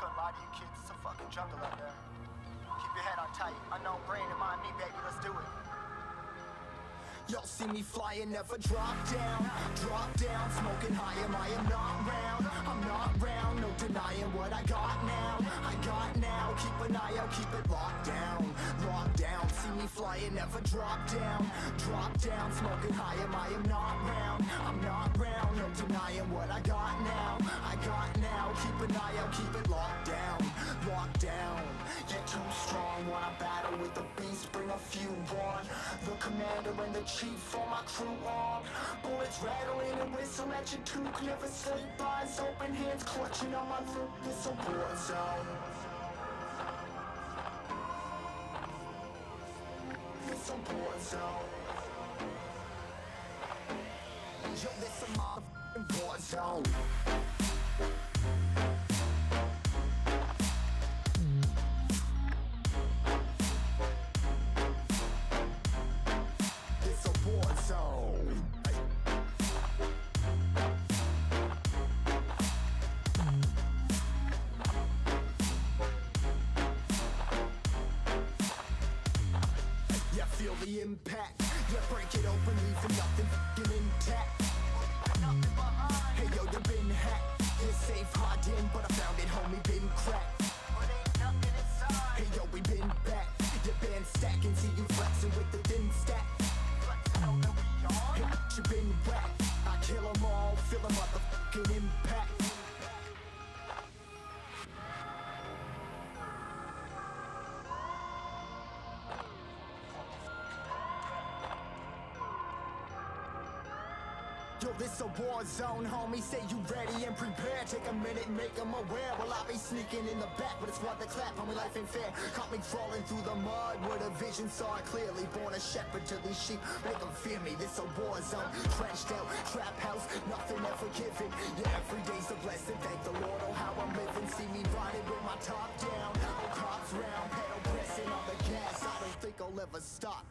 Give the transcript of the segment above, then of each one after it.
gonna lie to you kids, it's a fucking jungle out there. Keep your head on tight, unknown brain and mind me, baby, let's do it. Y'all see me flying, never drop down, smoking high, I am not round, I'm not round, no denying what I got now, keep an eye out, keep it locked down, see me flying, never drop down, smoking high, I am not round, I'm not round, no denying what I got now, keep an eye out, keep it locked down, you're too strong, wanna battle with the beast, bring a few on, the commander and the chief for my crew on. Bullets rattling and whistle at your toque. Never sleep, eyes open, hands clutching on my loot. It's a war zone. It's a war zone. Yo, this a motherfucking war zone. Feel the impact, yeah, break it open, leaving nothing f***ing intact. Hey yo, you been hacked, you're safe, hiding, but I found it, homie, been cracked. Hey yo, we been back, your band stacking, see you flexing with the thin stack. Hey, you been whacked, I kill them all, feel the motherfucking impact. Yo, this a war zone, homie, say you ready and prepared. Take a minute, make them aware. Well, I be sneaking in the back, but it's what the clap, homie, life ain't fair. Caught me crawling through the mud, where the vision saw it clearly. Born a shepherd to these sheep, make them fear me. This a war zone, trenched out, trap house, nothing ever given. Yeah, every day's a blessing, thank the Lord, oh how I'm living. See me riding with my top down, oh cops round, pedal pressing on the gas. I don't think I'll ever stop.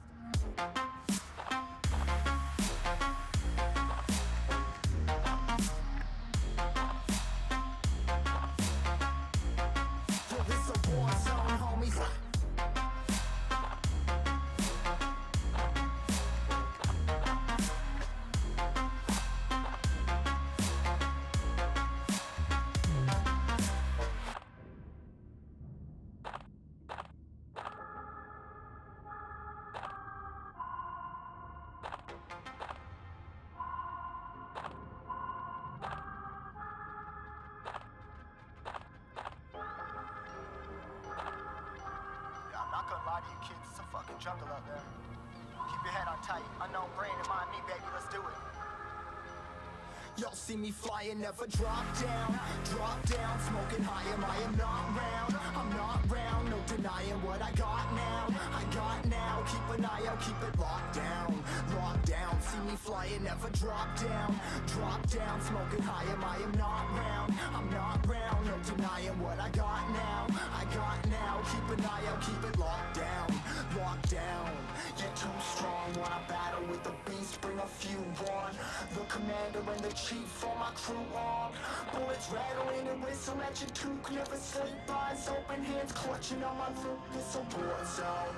I'm not gonna lie to you kids, it's a fucking jungle out there. Keep your head on tight, unknown brain and mind me, baby, let's do it. Y'all see me flying, never drop down, smoking high, I am not round, I'm not round, no denying what I got now, keep an eye out, keep it locked down, see me flying, never drop down, smoking high, I am not round, I'm not round, no denying what I got now, keep an eye out, keep it locked down, you're too strong, wanna battle with the beast, bring a few on, the commander and the chief for my crew on, bullets rattling and whistle at your toque, never sleep, eyes open, hands clutching on my loot, it's a war zone.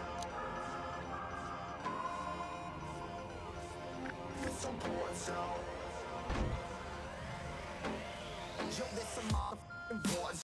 It's a war zone. Yo, this a motherfucking war zone.